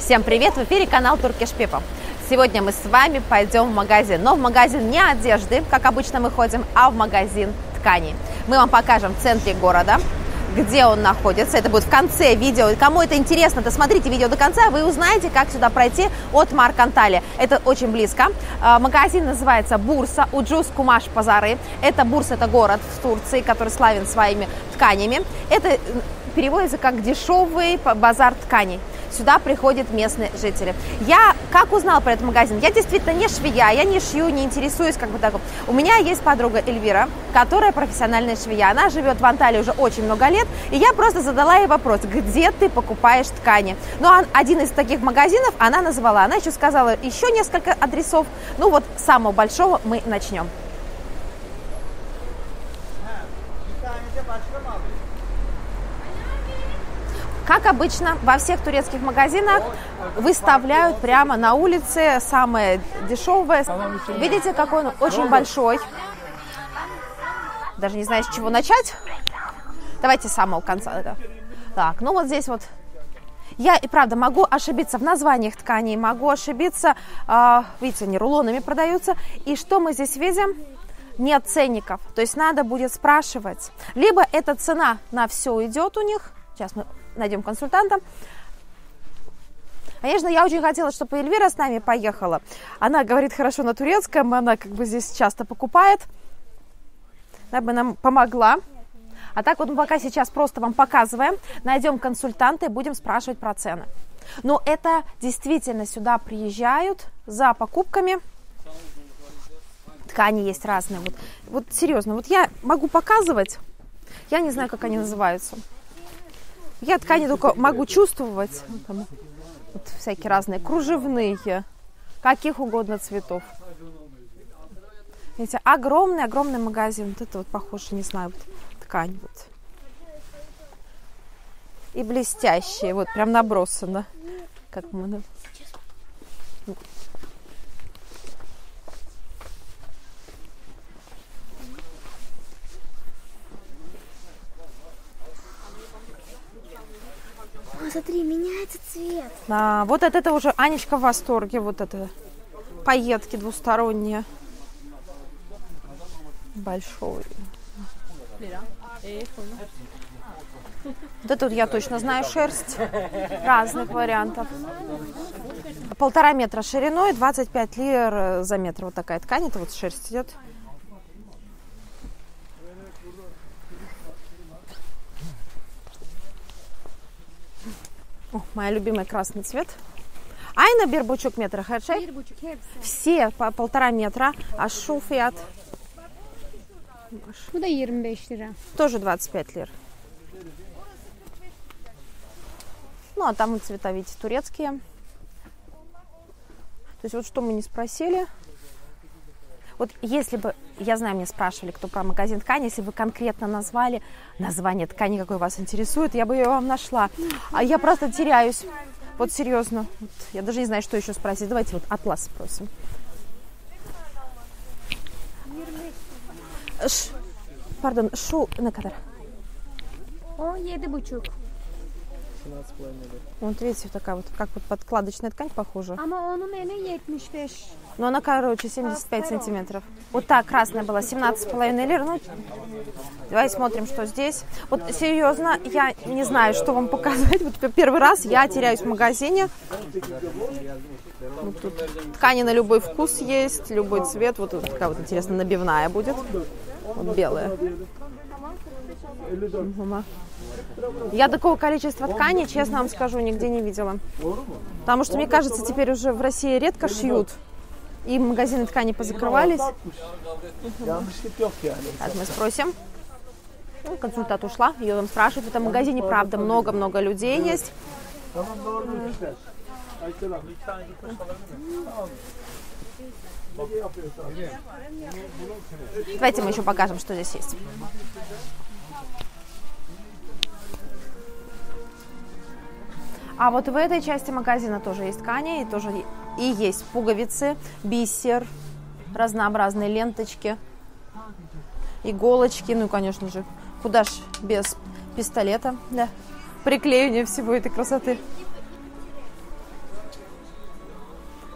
Всем привет! В эфире канал Turkish People. Сегодня мы с вами пойдем в магазин, но в магазин не одежды, как обычно мы ходим, а в магазин тканей. Мы вам покажем в центре города, где он находится. Это будет в конце видео. Кому это интересно, то смотрите видео до конца, вы узнаете, как сюда пройти от Марк Анталия. Это очень близко. Магазин называется Бурса, Уджус Кумаш Пазары. Это Бурса, это город в Турции, который славен своими тканями. Это переводится как дешевый базар тканей. Сюда приходят местные жители. Я как узнала про этот магазин? Я действительно не швея, я не шью, не интересуюсь как бы так. У меня есть подруга Эльвира, которая профессиональная швея. Она живет в Анталии уже очень много лет. И я просто задала ей вопрос, где ты покупаешь ткани? Ну, один из таких магазинов она назвала. Она еще сказала еще несколько адресов. Ну вот с самого большого мы начнем. Как обычно, во всех турецких магазинах выставляют прямо на улице самое дешевое. Видите, какой он очень большой. Даже не знаю, с чего начать. Давайте с самого конца. Так, ну вот здесь вот. Я и правда могу ошибиться в названиях тканей, могу ошибиться, видите, они рулонами продаются. И что мы здесь видим? Нет ценников. То есть надо будет спрашивать. Либо эта цена на все идет у них. Сейчас мы найдем консультанта. Конечно, я очень хотела, чтобы Эльвира с нами поехала. Она говорит хорошо на турецком, она как бы здесь часто покупает. Она бы нам помогла. А так вот мы пока сейчас просто вам показываем. Найдем консультанта и будем спрашивать про цены. Но это действительно сюда приезжают за покупками. Ткани есть разные. Вот серьезно, вот я могу показывать. Я не знаю, как они называются. Я ткани только могу чувствовать. Вот всякие разные кружевные, каких угодно цветов. Видите, огромный магазин. Вот это вот похоже, не знаю, вот ткань вот. И блестящие, вот прям набросано. Как мы... Смотри, меняется цвет. Да, вот от этого уже Анечка в восторге. Вот это пайетки двусторонние. Большой. Вот это вот я точно знаю шерсть. Разных вариантов. 1,5 метра шириной, 25 лир за метр. Вот такая ткань. Это вот шерсть идет. О, моя любимая красный цвет. Айна бербучук метра хершей. Все по 1,5 метра. А шуфиат. Bu da 25 lira. Тоже 25 лир. Ну, а там цвета, видите, турецкие. То есть вот что мы не спросили. Вот если бы, я знаю, меня спрашивали, кто про магазин ткани, если бы конкретно назвали название ткани, какое вас интересует, я бы ее вам нашла. А я просто теряюсь. Вот серьезно. Вот, я даже не знаю, что еще спросить. Давайте вот атлас спросим. Пардон, шу на кадр. O 7,5. Вот видите, такая вот, как вот подкладочная ткань похожа. Ama onun eni 75. Но она, короче, 75 сантиметров. Вот так красная была, 17,5 лир. Ну, давайте смотрим, что здесь. Вот серьезно, я не знаю, что вам показать. Вот первый раз я теряюсь в магазине. Вот тут ткани на любой вкус есть, любой цвет. Вот тут такая вот интересная набивная будет. Вот белая. Я такого количества тканей, честно вам скажу, нигде не видела. Потому что, мне кажется, теперь уже в России редко шьют. И магазины тканей позакрывались. Так, мы спросим. Ну, консультант ушла, ее там спрашивают. В этом магазине, правда, много-много людей есть. Давайте мы еще покажем, что здесь есть. А вот в этой части магазина тоже есть ткани, и тоже и есть пуговицы, бисер, разнообразные ленточки, иголочки, ну и, конечно же, куда ж без пистолета для приклеивания всего этой красоты.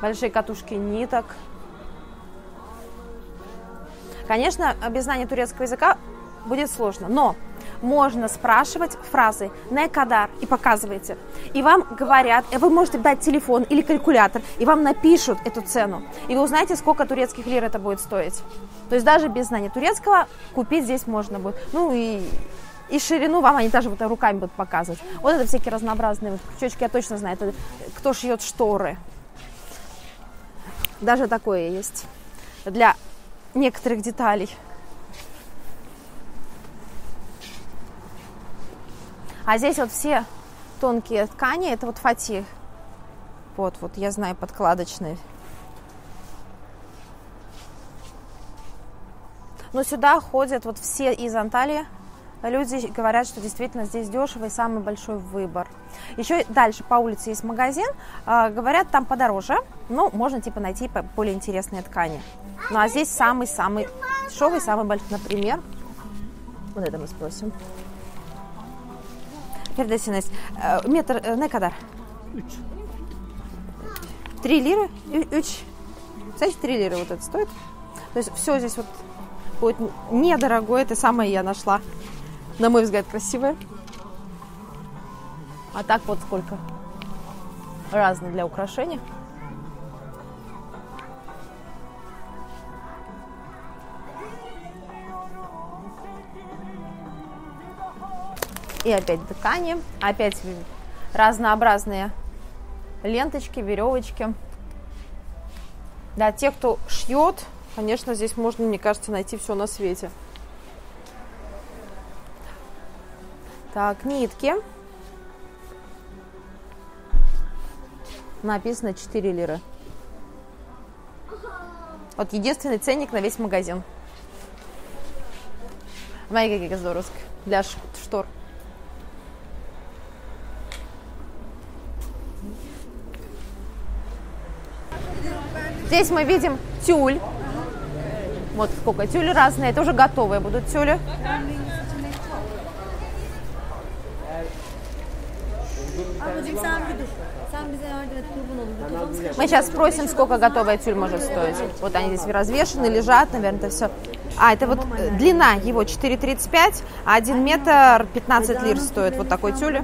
большие катушки ниток. Конечно, без знания турецкого языка будет сложно, но можно спрашивать фразы «не кадар» и показываете. И вам говорят, вы можете дать телефон или калькулятор, и вам напишут эту цену. И вы узнаете, сколько турецких лир это будет стоить. То есть даже без знания турецкого купить здесь можно будет. Ну и ширину вам они даже вот руками будут показывать. Вот это всякие разнообразные вот крючочки, я точно знаю, это кто шьет шторы. Даже такое есть для некоторых деталей. А здесь вот все тонкие ткани, это вот фатих. Вот, я знаю, подкладочный. Но сюда ходят вот все из Анталии. Люди говорят, что действительно здесь дешево и самый большой выбор. Еще дальше по улице есть магазин. Говорят, там подороже, но можно типа найти более интересные ткани. Ну а здесь самый-самый дешевый, самый большой, например. Вот это мы спросим. Передесинес. Метр не кадар? 3 лиры? 3 лиры вот это стоит. То есть все здесь вот будет недорогое. Это самое я нашла. На мой взгляд, красивое. А так вот сколько разных для украшений. И опять ткани, опять разнообразные ленточки, веревочки. Для тех, кто шьет, конечно, здесь можно, мне кажется, найти все на свете. Так, нитки. Написано 4 лиры. Вот единственный ценник на весь магазин. Смотри, какие здоровские. Для штор. Здесь мы видим тюль. Вот сколько тюль разные. Это уже готовые будут тюли. Мы сейчас спросим, сколько готовая тюль может стоить. Вот они здесь развешаны, лежат, наверное, это все. А, это вот длина его 4,35, а 1 метр 15 лир стоит вот такой тюль.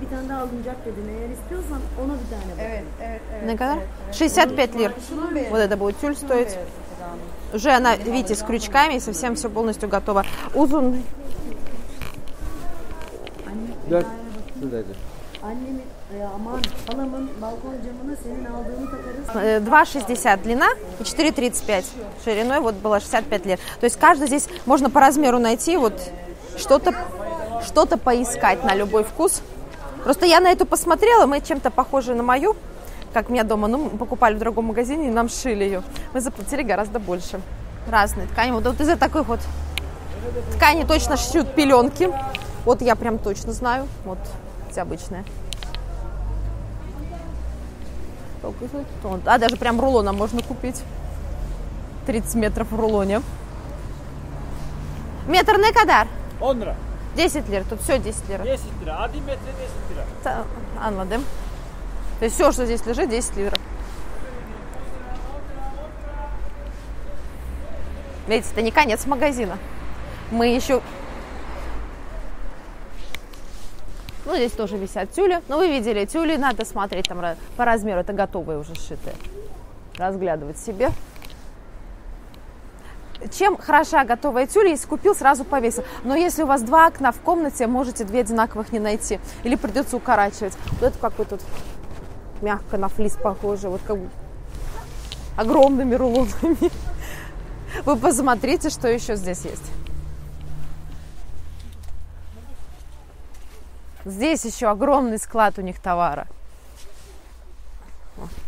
65 лир. Вот это будет тюль стоить. Уже она, видите, с крючками, и совсем все полностью готово. Узун. 2,60 длина и 4,35 шириной, вот было 65 лир. То есть каждый здесь можно по размеру найти, вот что-то поискать на любой вкус. Просто я на эту посмотрела, мы чем-то похожи на мою, как у меня дома, ну, мы покупали в другом магазине и нам шили ее. Мы заплатили гораздо больше. Разные ткани. Вот из-за такой вот ткани точно шьют пеленки. Вот я прям точно знаю. Вот эти обычные. А даже прям рулоном можно купить. 30 метров в рулоне. Метр не кадар? 10 лир. Тут все 10 лир. 10 лира. 1 метр 10 лира. Anladım. То есть все, что здесь лежит, 10 лир. Видите, это не конец магазина. Мы еще... Ну, здесь тоже висят тюли. Ну, вы видели тюли, надо смотреть там по размеру. Это готовые уже сшитые. Разглядывать себе. Чем хороша готовая тюль, если купил, сразу повесил. Но если у вас 2 окна в комнате, можете 2 одинаковых не найти. Или придется укорачивать. Вот это какой тут мягко на флис похоже. Вот как бы огромными рулонами. Вы посмотрите, что еще здесь есть. Здесь еще огромный склад у них товара. Вот.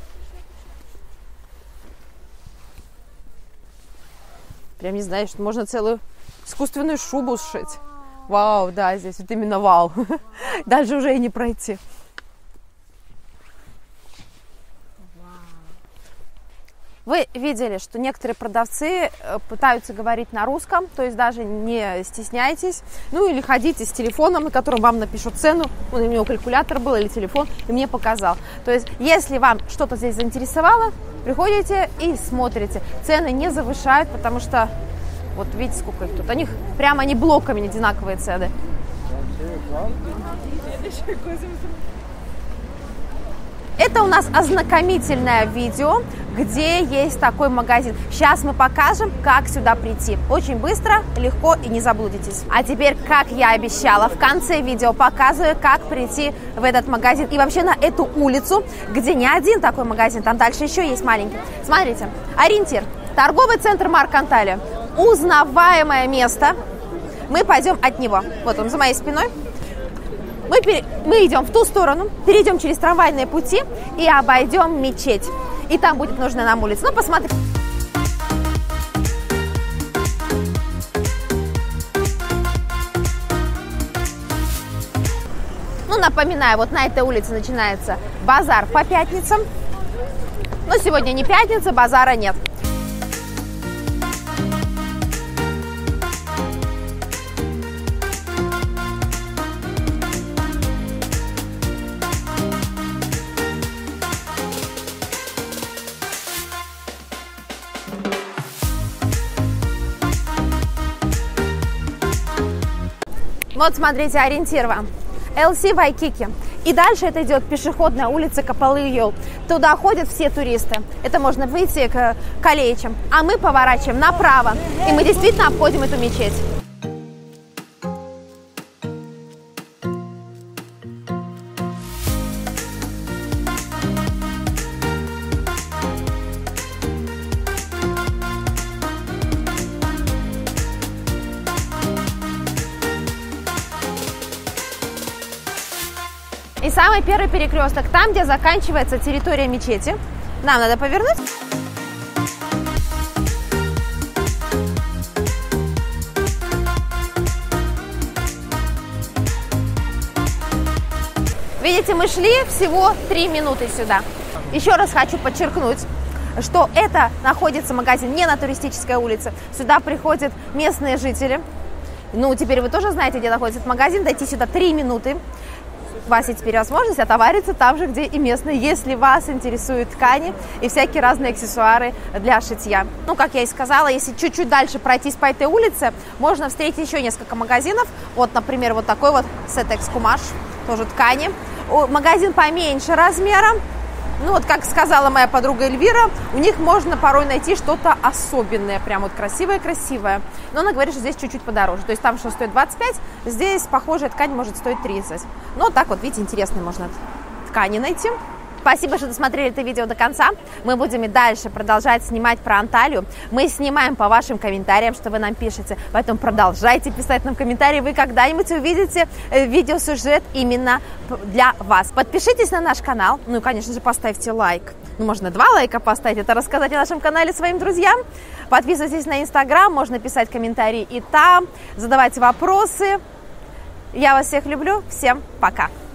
Прям не знаю, что можно целую искусственную шубу сшить. Вау, да, здесь вот именно вау. Дальше уже и не пройти. Вы видели, что некоторые продавцы пытаются говорить на русском, то есть даже не стесняйтесь. Ну или ходите с телефоном, на котором вам напишут цену. У него калькулятор был или телефон, и мне показал. То есть если вам что-то здесь заинтересовало, Приходите и смотрите. Цены не завышают, потому что, вот видите, сколько их тут. У них прямо они блоками одинаковые цены. Это у нас ознакомительное видео, где есть такой магазин. Сейчас мы покажем, как сюда прийти. Очень быстро, легко и не заблудитесь. А теперь, как я обещала, в конце видео показываю, как прийти в этот магазин. И вообще на эту улицу, где не один такой магазин, там дальше еще есть маленький. Смотрите, ориентир. Торговый центр Марко Анталио. Узнаваемое место. Мы пойдем от него. Вот он за моей спиной. Мы идем в ту сторону, перейдем через трамвайные пути и обойдем мечеть. И там будет нужная нам улица. Ну, посмотрим. Ну, напоминаю, вот на этой улице начинается базар по пятницам. Но сегодня не пятница, базара нет. Вот, смотрите, ориентир вам. LC Вайкики. И дальше это идет пешеходная улица Капалы-Йол. Туда ходят все туристы. Это можно выйти к Калеичам. А мы поворачиваем направо. И мы действительно обходим эту мечеть. И самый первый перекресток, там, где заканчивается территория мечети. Нам надо повернуть. Видите, мы шли всего 3 минуты сюда. Еще раз хочу подчеркнуть, что это находится магазин не на туристической улице. Сюда приходят местные жители. Ну, теперь вы тоже знаете, где находится этот магазин. Дойти сюда 3 минуты. У вас есть теперь возможность отовариться там же, где и местные, если вас интересуют ткани и всякие разные аксессуары для шитья. Ну, как я и сказала, если чуть-чуть дальше пройтись по этой улице, можно встретить еще несколько магазинов. Вот, например, вот такой вот Сетекс Кумаш, тоже ткани. Магазин поменьше размером. Ну, вот, как сказала моя подруга Эльвира, у них можно порой найти что-то особенное, прям вот красивое-красивое. Но она говорит, что здесь чуть-чуть подороже. То есть там, что стоит 25, здесь похожая ткань может стоить 30. Ну, так вот, видите, интересные можно ткани найти. Спасибо, что досмотрели это видео до конца. Мы будем и дальше продолжать снимать про Анталию. Мы снимаем по вашим комментариям, что вы нам пишете. Поэтому продолжайте писать нам комментарии. Вы когда-нибудь увидите видеосюжет именно для вас. Подпишитесь на наш канал. Ну и, конечно же, поставьте лайк. Ну, можно 2 лайка поставить. Это рассказать о нашем канале своим друзьям. Подписывайтесь на Инстаграм. Можно писать комментарии и там. Задавайте вопросы. Я вас всех люблю. Всем пока.